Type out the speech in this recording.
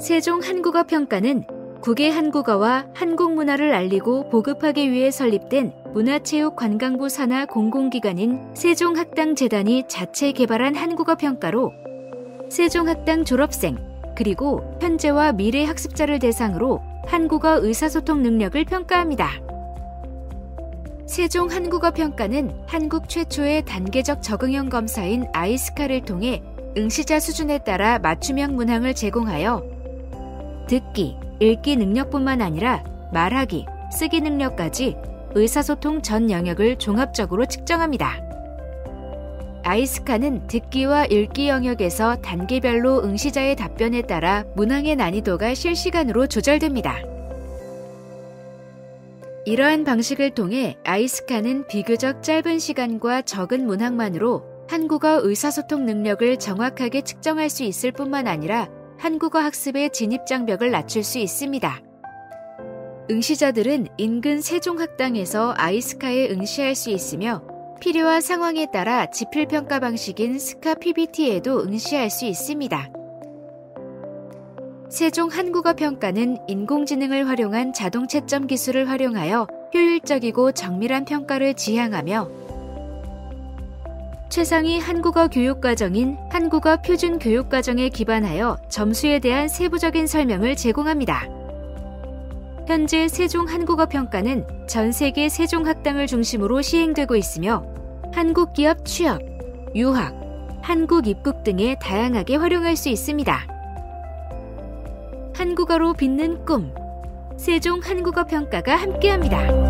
세종 한국어 평가는 국의 한국어와 한국 문화를 알리고 보급하기 위해 설립된 문화체육관광부 산하 공공기관인 세종학당재단이 자체 개발한 한국어 평가로 세종학당 졸업생 그리고 현재와 미래 학습자를 대상으로 한국어 의사소통 능력을 평가합니다. 세종 한국어 평가는 한국 최초의 단계적 적응형 검사인 아이스카를 통해 응시자 수준에 따라 맞춤형 문항을 제공하여 듣기, 읽기 능력뿐만 아니라 말하기, 쓰기 능력까지 의사소통 전 영역을 종합적으로 측정합니다. 아이스카는 듣기와 읽기 영역에서 단계별로 응시자의 답변에 따라 문항의 난이도가 실시간으로 조절됩니다. 이러한 방식을 통해 아이스카는 비교적 짧은 시간과 적은 문항만으로 한국어 의사소통 능력을 정확하게 측정할 수 있을 뿐만 아니라 한국어 학습의 진입장벽을 낮출 수 있습니다. 응시자들은 인근 세종학당에서 아이스카에 응시할 수 있으며 필요와 상황에 따라 지필평가 방식인 스카 PBT에도 응시할 수 있습니다. 세종 한국어 평가는 인공지능을 활용한 자동 채점 기술을 활용하여 효율적이고 정밀한 평가를 지향하며 최상위 한국어 교육과정인 한국어 표준 교육과정에 기반하여 점수에 대한 세부적인 설명을 제공합니다. 현재 세종 한국어 평가는 전 세계 세종학당을 중심으로 시행되고 있으며 한국 기업 취업, 유학, 한국 입국 등에 다양하게 활용할 수 있습니다. 한국어로 빛는 꿈, 세종 한국어 평가가 함께합니다.